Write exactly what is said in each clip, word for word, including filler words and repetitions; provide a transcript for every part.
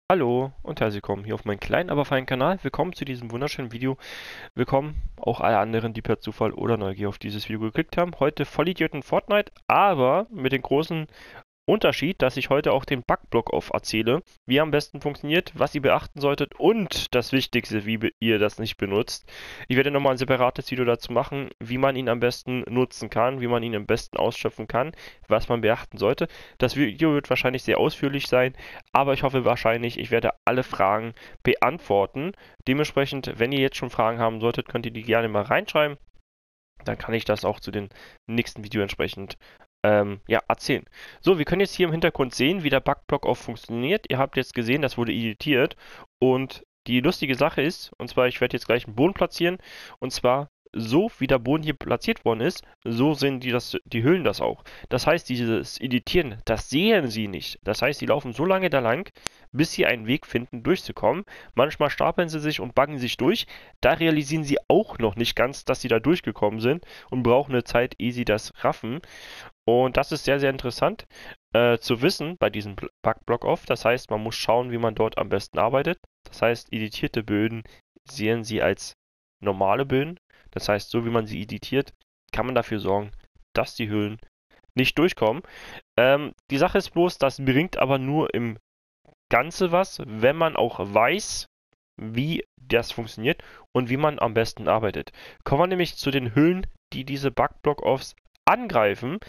Hallo und herzlich willkommen hier auf meinem kleinen, aber feinen Kanal. Willkommen zu diesem wunderschönen Video. Willkommen auch alle anderen, die per Zufall oder Neugier auf dieses Video geklickt haben. Heute Vollidioten Fortnite, aber mit den großen Unterschied, dass ich heute auch den Bugblock auf erzähle, wie er am besten funktioniert, was ihr beachten solltet und das Wichtigste, wie be- ihr das nicht benutzt. Ich werde nochmal ein separates Video dazu machen, wie man ihn am besten nutzen kann, wie man ihn am besten ausschöpfen kann, was man beachten sollte. Das Video wird wahrscheinlich sehr ausführlich sein, aber ich hoffe wahrscheinlich, ich werde alle Fragen beantworten. Dementsprechend, wenn ihr jetzt schon Fragen haben solltet, könnt ihr die gerne mal reinschreiben. Dann kann ich das auch zu den nächsten Video entsprechend ähm, ja, erzählen. So, wir können jetzt hier im Hintergrund sehen, wie der Bugblock auch funktioniert. Ihr habt jetzt gesehen, das wurde editiert. Und die lustige Sache ist, und zwar, ich werde jetzt gleich einen Boden platzieren. Und zwar, so wie der Boden hier platziert worden ist, so sehen die, das, die Hüllen das auch. Das heißt, dieses Editieren, das sehen sie nicht. Das heißt, sie laufen so lange da lang, bis sie einen Weg finden, durchzukommen. Manchmal stapeln sie sich und baggen sich durch. Da realisieren sie auch noch nicht ganz, dass sie da durchgekommen sind und brauchen eine Zeit, ehe sie das raffen. Und das ist sehr, sehr interessant äh, zu wissen bei diesem Bug-Block-Off. Das heißt, man muss schauen, wie man dort am besten arbeitet. Das heißt, editierte Böden sehen Sie als normale Böden. Das heißt, so wie man sie editiert, kann man dafür sorgen, dass die Hüllen nicht durchkommen. Ähm, die Sache ist bloß, das bringt aber nur im Ganze was, wenn man auch weiß, wie das funktioniert und wie man am besten arbeitet. Kommen wir nämlich zu den Hüllen, die diese Bug-Block-Offs angreifen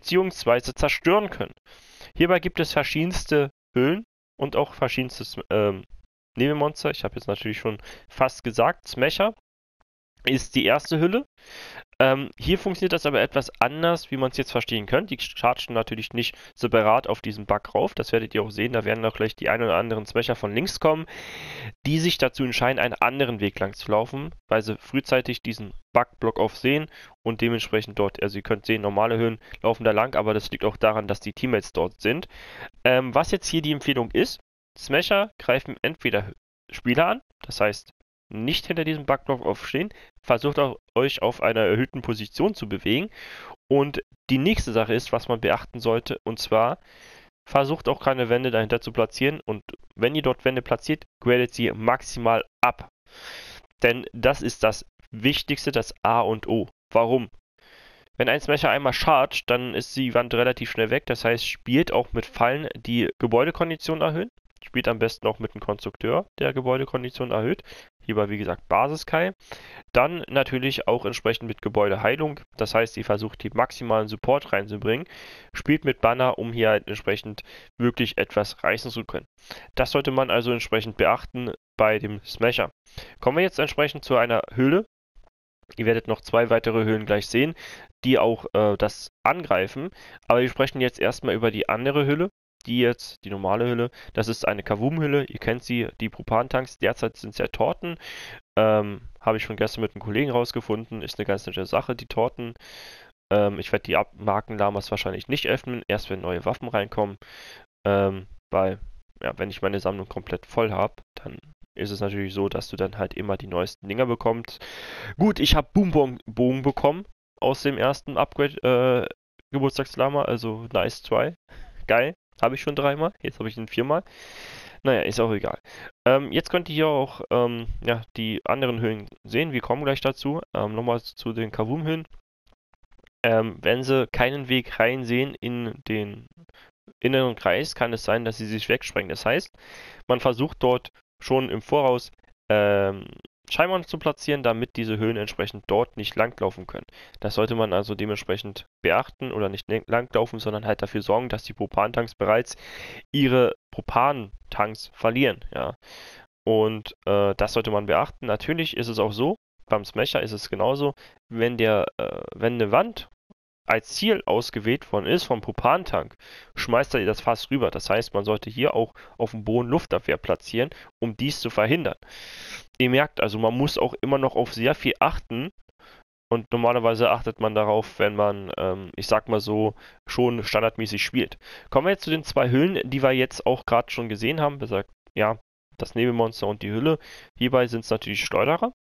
bzw. zerstören können. Hierbei gibt es verschiedenste Hüllen und auch verschiedenste ähm, Nebelmonster. Ich habe jetzt natürlich schon fast gesagt, Smasher ist die erste Hülle. Ähm, hier funktioniert das aber etwas anders, wie man es jetzt verstehen könnte. Die chargen natürlich nicht separat auf diesen Bug rauf. Das werdet ihr auch sehen. Da werden auch gleich die ein oder anderen Smasher von links kommen, die sich dazu entscheiden, einen anderen Weg lang zu laufen, weil sie frühzeitig diesen Bug-Block auf sehen und dementsprechend dort, also ihr könnt sehen, normale Höhen laufen da lang, aber das liegt auch daran, dass die Teammates dort sind. Ähm, was jetzt hier die Empfehlung ist, Smasher greifen entweder Spieler an, das heißt, nicht hinter diesem Bugblock aufstehen, versucht auch, euch auf einer erhöhten Position zu bewegen. Und die nächste Sache ist, was man beachten sollte, und zwar versucht auch keine Wände dahinter zu platzieren. Und wenn ihr dort Wände platziert, gradet sie maximal ab. Denn das ist das Wichtigste, das A und O. Warum? Wenn ein Smasher einmal chargt, dann ist die Wand relativ schnell weg. Das heißt, spielt auch mit Fallen, die Gebäudekondition erhöhen. Spielt am besten auch mit einem Konstrukteur, der Gebäudekondition erhöht. Hierbei, wie gesagt, Basis-Kai. Dann natürlich auch entsprechend mit Gebäudeheilung. Das heißt, ihr versucht, die maximalen Support reinzubringen. Spielt mit Banner, um hier halt entsprechend wirklich etwas reißen zu können. Das sollte man also entsprechend beachten bei dem Smasher. Kommen wir jetzt entsprechend zu einer Höhle. Ihr werdet noch zwei weitere Höhlen gleich sehen, die auch äh, das angreifen. Aber wir sprechen jetzt erstmal über die andere Hülle. Die jetzt, die normale Hülle, das ist eine Kavum-Hülle. Ihr kennt sie, die Propantanks. Derzeit sind es ja Torten. Ähm, habe ich schon gestern mit einem Kollegen rausgefunden. Ist eine ganz nette Sache, die Torten. Ähm, ich werde die Ab Markenlamas wahrscheinlich nicht öffnen, erst wenn neue Waffen reinkommen. Ähm, weil, ja, wenn ich meine Sammlung komplett voll habe, dann ist es natürlich so, dass du dann halt immer die neuesten Dinger bekommst. Gut, ich habe Boombogen bekommen aus dem ersten Upgrade äh, Geburtstagslama, also nice try. Geil, habe ich schon dreimal, jetzt habe ich ihn viermal. Naja, ist auch egal. Ähm, jetzt könnt ihr hier auch ähm, ja, die anderen Höhlen sehen, wir kommen gleich dazu. Ähm, nochmal zu den Kavum-Höhlen. Ähm, wenn sie keinen Weg rein sehen in den inneren Kreis, kann es sein, dass sie sich wegsprengen. Das heißt, man versucht dort schon im Voraus ähm, Scheinwand zu platzieren, damit diese Höhlen entsprechend dort nicht langlaufen können. Das sollte man also dementsprechend beachten oder nicht langlaufen, sondern halt dafür sorgen, dass die Propantanks bereits ihre Propantanks verlieren. Ja. Und äh, das sollte man beachten. Natürlich ist es auch so, beim Smasher ist es genauso, wenn der, äh, wenn eine Wand als Ziel ausgewählt worden ist vom Propantank, schmeißt er das Fass rüber. Das heißt, man sollte hier auch auf dem Boden Luftabwehr platzieren, um dies zu verhindern. Ihr merkt also, man muss auch immer noch auf sehr viel achten. Und normalerweise achtet man darauf, wenn man, ähm, ich sag mal so, schon standardmäßig spielt. Kommen wir jetzt zu den zwei Hüllen, die wir jetzt auch gerade schon gesehen haben. Besagt, ja, das Nebelmonster und die Hülle. Hierbei sind es natürlich Schleuderer.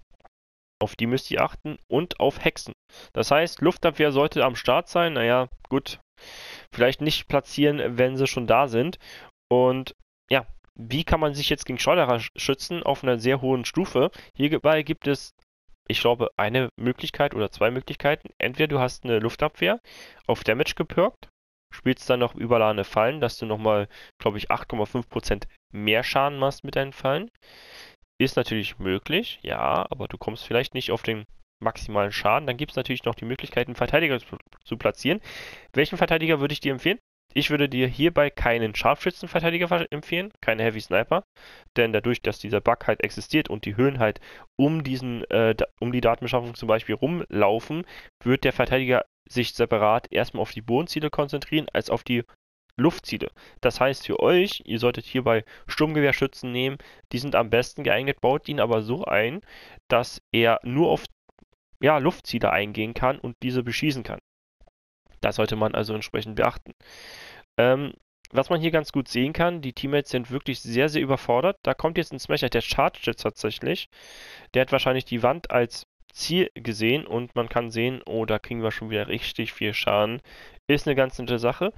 Auf die müsst ihr achten und auf Hexen. Das heißt, Luftabwehr sollte am Start sein. Naja, gut. Vielleicht nicht platzieren, wenn sie schon da sind. Und ja, wie kann man sich jetzt gegen Schleuderer schützen auf einer sehr hohen Stufe? Hierbei gibt es, ich glaube, eine Möglichkeit oder zwei Möglichkeiten. Entweder du hast eine Luftabwehr auf Damage gepirkt, spielst dann noch überladene Fallen, dass du nochmal, glaube ich, acht Komma fünf Prozent mehr Schaden machst mit deinen Fallen. Ist natürlich möglich, ja, aber du kommst vielleicht nicht auf den maximalen Schaden. Dann gibt es natürlich noch die Möglichkeit, einen Verteidiger zu, zu platzieren. Welchen Verteidiger würde ich dir empfehlen? Ich würde dir hierbei keinen Scharfschützenverteidiger empfehlen, keine Heavy Sniper, denn dadurch, dass dieser Bug halt existiert und die Höhlen halt um diesen, äh, um die Datenbeschaffung zum Beispiel rumlaufen, wird der Verteidiger sich separat erstmal auf die Bodenziele konzentrieren, als auf die Luftziele. Das heißt für euch, ihr solltet hierbei Sturmgewehrschützen nehmen, die sind am besten geeignet, baut ihn aber so ein, dass er nur auf ja, Luftziele eingehen kann und diese beschießen kann. Das sollte man also entsprechend beachten. Ähm, was man hier ganz gut sehen kann, die Teammates sind wirklich sehr, sehr überfordert. Da kommt jetzt ein Smasher, der chargt jetzt tatsächlich. Der hat wahrscheinlich die Wand als Ziel gesehen und man kann sehen, oh, da kriegen wir schon wieder richtig viel Schaden. Ist eine ganz nette Sache.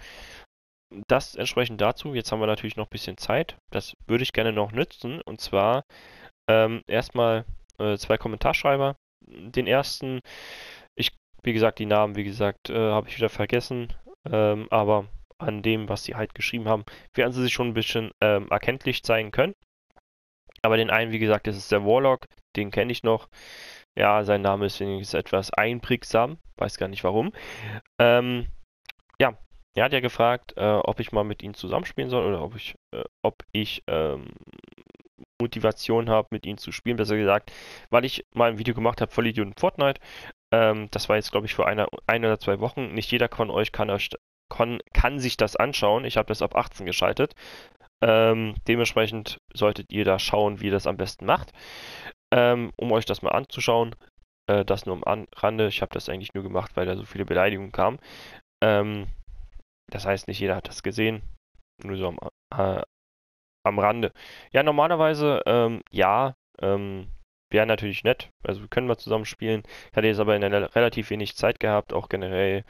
Das entsprechend dazu. Jetzt haben wir natürlich noch ein bisschen Zeit. Das würde ich gerne noch nutzen. Und zwar ähm, erstmal äh, zwei Kommentarschreiber. Den ersten, ich, wie gesagt, die Namen, wie gesagt, äh, habe ich wieder vergessen. Ähm, aber an dem, was sie halt geschrieben haben, werden sie sich schon ein bisschen ähm, erkenntlich zeigen können. Aber den einen, wie gesagt, das ist der Warlock. Den kenne ich noch. Ja, sein Name ist wenigstens etwas einprägsam. Weiß gar nicht warum. Ähm, ja. Er hat ja gefragt, äh, ob ich mal mit ihm zusammenspielen soll oder ob ich, äh, ob ich ähm, Motivation habe, mit ihm zu spielen. Besser gesagt, weil ich mal ein Video gemacht habe, Vollidioten Fortnite. Ähm, das war jetzt, glaube ich, vor einer, ein oder zwei Wochen. Nicht jeder von euch kann, euch, kann, kann sich das anschauen. Ich habe das ab achtzehn geschaltet. Ähm, dementsprechend solltet ihr da schauen, wie ihr das am besten macht. Ähm, um euch das mal anzuschauen. Äh, das nur am Rande. Ich habe das eigentlich nur gemacht, weil da so viele Beleidigungen kamen. Ähm, Das heißt, nicht jeder hat das gesehen, nur so am, äh, am Rande. Ja, normalerweise, ähm, ja, ähm, wäre natürlich nett. Also wir können mal zusammen spielen. Ich hatte jetzt aber in der relativ wenig Zeit gehabt, auch generell,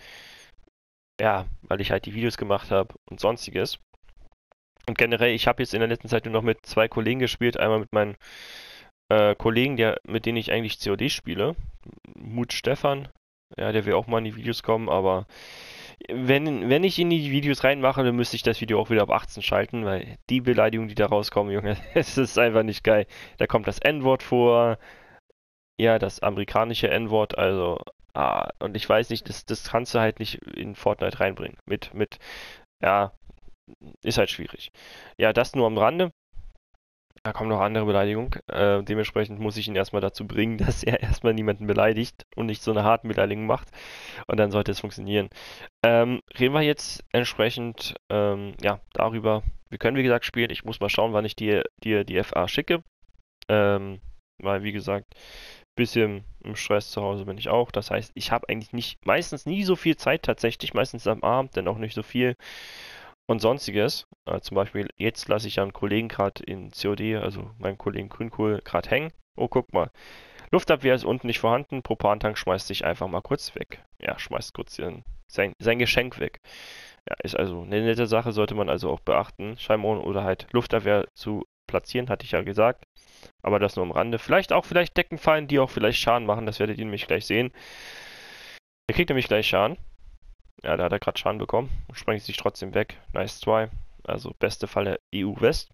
ja, weil ich halt die Videos gemacht habe und sonstiges. Und generell, ich habe jetzt in der letzten Zeit nur noch mit zwei Kollegen gespielt. Einmal mit meinen äh, Kollegen, der, mit denen ich eigentlich C O D spiele. Mut Stefan, ja, der will auch mal in die Videos kommen, aber Wenn, wenn ich in die Videos reinmache, dann müsste ich das Video auch wieder auf achtzehn schalten, weil die Beleidigungen, die da rauskommen, Junge, es ist einfach nicht geil. Da kommt das N-Wort vor, ja, das amerikanische N-Wort, also, ah, und ich weiß nicht, das, das kannst du halt nicht in Fortnite reinbringen. Mit, mit, ja, ist halt schwierig. Ja, das nur am Rande. Da kommt noch andere Beleidigung. Äh, dementsprechend muss ich ihn erstmal dazu bringen, dass er erstmal niemanden beleidigt und nicht so eine harte Beleidigung macht. Und dann sollte es funktionieren. Ähm, reden wir jetzt entsprechend ähm, ja, darüber. Wir können, wie gesagt, spielen. Ich muss mal schauen, wann ich dir die, die F A schicke. Ähm, weil, wie gesagt, bisschen im Stress zu Hause bin ich auch. Das heißt, ich habe eigentlich nicht, meistens nie so viel Zeit tatsächlich. Meistens am Abend, dann auch nicht so viel. Und sonstiges. Äh, zum Beispiel, jetzt lasse ich ja einen Kollegen gerade in C O D, also meinen Kollegen Grünkohl, gerade hängen. Oh, guck mal. Luftabwehr ist unten nicht vorhanden. Propantank schmeißt sich einfach mal kurz weg. Ja, schmeißt kurz sein, sein, sein Geschenk weg. Ja, ist also eine nette Sache, sollte man also auch beachten. Scheinbar oder halt Luftabwehr zu platzieren, hatte ich ja gesagt. Aber das nur am Rande. Vielleicht auch vielleicht Decken fallen, die auch vielleicht Schaden machen. Das werdet ihr nämlich gleich sehen. Ihr kriegt nämlich gleich Schaden. Ja, da hat er gerade Schaden bekommen und sprengt sich trotzdem weg. Nice zwei. Also beste Falle E U West.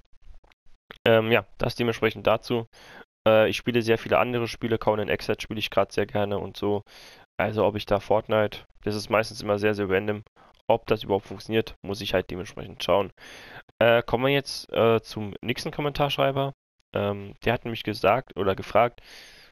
Ähm, ja, das dementsprechend dazu. Äh, ich spiele sehr viele andere Spiele. Conan Exit spiele ich gerade sehr gerne und so. Also ob ich da Fortnite, das ist meistens immer sehr, sehr random. Ob das überhaupt funktioniert, muss ich halt dementsprechend schauen. Äh, kommen wir jetzt äh, zum nächsten Kommentarschreiber. Ähm, der hat nämlich gesagt oder gefragt,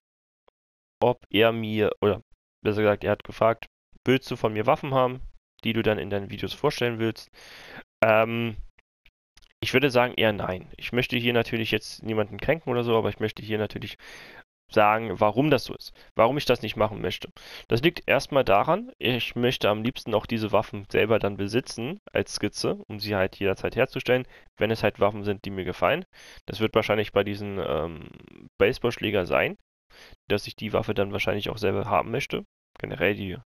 ob er mir, oder besser gesagt, er hat gefragt, willst du von mir Waffen haben, die du dann in deinen Videos vorstellen willst? Ähm, ich würde sagen eher nein. Ich möchte hier natürlich jetzt niemanden kränken oder so, aber ich möchte hier natürlich sagen, warum das so ist. Warum ich das nicht machen möchte. Das liegt erstmal daran, ich möchte am liebsten auch diese Waffen selber dann besitzen als Skizze, um sie halt jederzeit herzustellen, wenn es halt Waffen sind, die mir gefallen. Das wird wahrscheinlich bei diesen ähm, Baseballschläger sein, dass ich die Waffe dann wahrscheinlich auch selber haben möchte. Generell die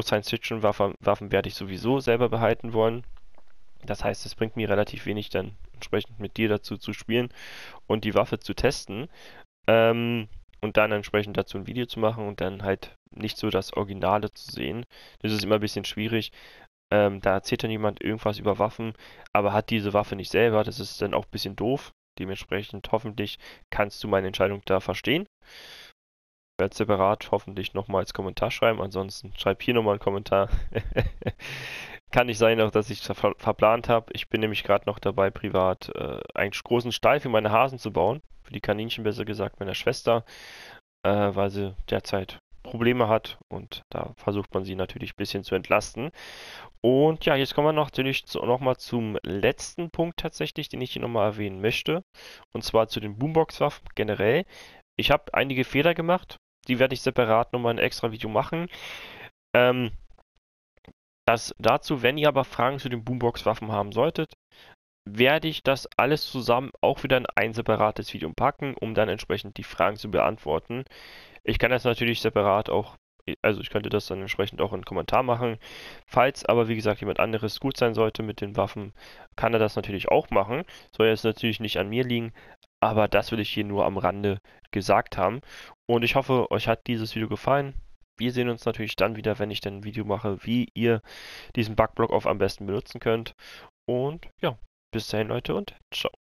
Retro-Science-Fiction-Waffen Waffen werde ich sowieso selber behalten wollen. Das heißt, es bringt mir relativ wenig dann entsprechend mit dir dazu zu spielen und die Waffe zu testen. Ähm, und dann entsprechend dazu ein Video zu machen und dann halt nicht so das Originale zu sehen. Das ist immer ein bisschen schwierig. Ähm, da erzählt dann jemand irgendwas über Waffen, aber hat diese Waffe nicht selber. Das ist dann auch ein bisschen doof. Dementsprechend hoffentlich kannst du meine Entscheidung da verstehen. Ich werde separat hoffentlich nochmal als Kommentar schreiben. Ansonsten schreib hier nochmal einen Kommentar. Kann nicht sein, auch dass ich es ver verplant habe. Ich bin nämlich gerade noch dabei, privat äh, einen großen Stall für meine Hasen zu bauen. Für die Kaninchen besser gesagt, meiner Schwester, äh, weil sie derzeit Probleme hat und da versucht man sie natürlich ein bisschen zu entlasten. Und ja, jetzt kommen wir noch, natürlich zu, noch mal zum letzten Punkt tatsächlich, den ich hier nochmal erwähnen möchte. Und zwar zu den Boombox-Waffen generell. Ich habe einige Fehler gemacht. Die werde ich separat nochmal in ein extra Video machen. Ähm, das dazu, wenn ihr aber Fragen zu den Boombox-Waffen haben solltet, werde ich das alles zusammen auch wieder in ein separates Video packen, um dann entsprechend die Fragen zu beantworten. Ich kann das natürlich separat auch, also ich könnte das dann entsprechend auch in einen Kommentar machen. Falls aber, wie gesagt, jemand anderes gut sein sollte mit den Waffen, kann er das natürlich auch machen. Soll jetzt natürlich nicht an mir liegen, aber das will ich hier nur am Rande gesagt haben. Und ich hoffe, euch hat dieses Video gefallen. Wir sehen uns natürlich dann wieder, wenn ich dann ein Video mache, wie ihr diesen Bugblock auf am besten benutzen könnt. Und ja, bis dahin, Leute, und ciao.